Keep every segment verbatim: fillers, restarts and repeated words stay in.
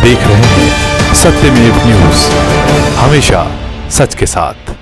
देख रहे हैं सत्यमेव न्यूज, हमेशा सच के साथ।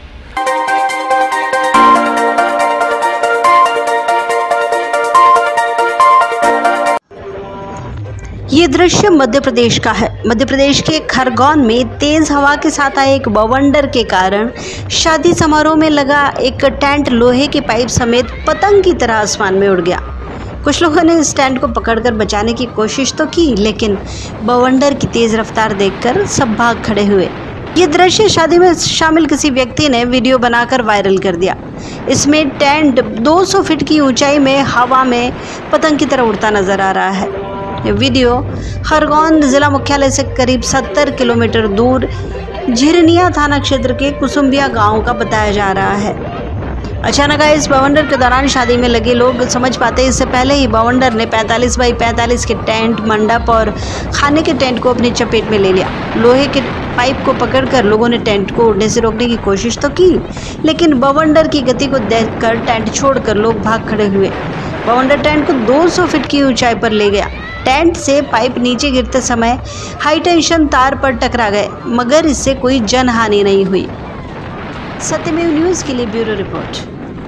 ये दृश्य मध्य प्रदेश का है। मध्य प्रदेश के खरगोन में तेज हवा के साथ आए एक बवंडर के कारण शादी समारोह में लगा एक टेंट लोहे की पाइप समेत पतंग की तरह आसमान में उड़ गया। कुछ लोगों ने इस टेंट को पकड़कर बचाने की कोशिश तो की, लेकिन बवंडर की तेज रफ्तार देखकर सब भाग खड़े हुए। ये दृश्य शादी में शामिल किसी व्यक्ति ने वीडियो बनाकर वायरल कर दिया। इसमें टेंट दो सौ फीट की ऊंचाई में हवा में पतंग की तरह उड़ता नजर आ रहा है। ये वीडियो खरगोन जिला मुख्यालय से करीब सत्तर किलोमीटर दूर झिरनिया थाना क्षेत्र के कुसुम्बिया गांव का बताया जा रहा है। अचानक आए इस बवंडर के दौरान शादी में लगे लोग समझ पाते इससे पहले ही बवंडर ने पैंतालीस बाई पैंतालीस के टेंट, मंडप और खाने के टेंट को अपनी चपेट में ले लिया। लोहे के पाइप को पकड़कर लोगों ने टेंट को उड़ने से रोकने की कोशिश तो की, लेकिन बवंडर की गति को देखकर टेंट छोड़कर लोग भाग खड़े हुए। बवंडर टेंट को दो सौ फीट की ऊंचाई पर ले गया। टेंट से पाइप नीचे गिरते समय हाई टेंशन तार पर टकरा गए, मगर इससे कोई जनहानि नहीं हुई। सत्यमेव न्यूज के लिए bureau report.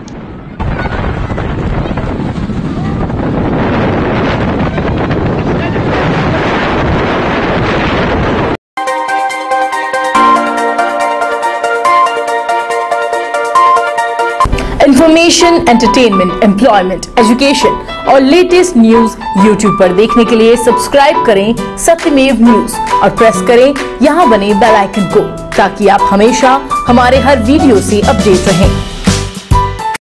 Information, entertainment, employment, education और लेटेस्ट न्यूज यूट्यूब पर देखने के लिए सब्सक्राइब करें सत्यमेव न्यूज और प्रेस करें यहां बने बेल आइकन को, ताकि आप हमेशा हमारे हर वीडियो से अपडेट रहें।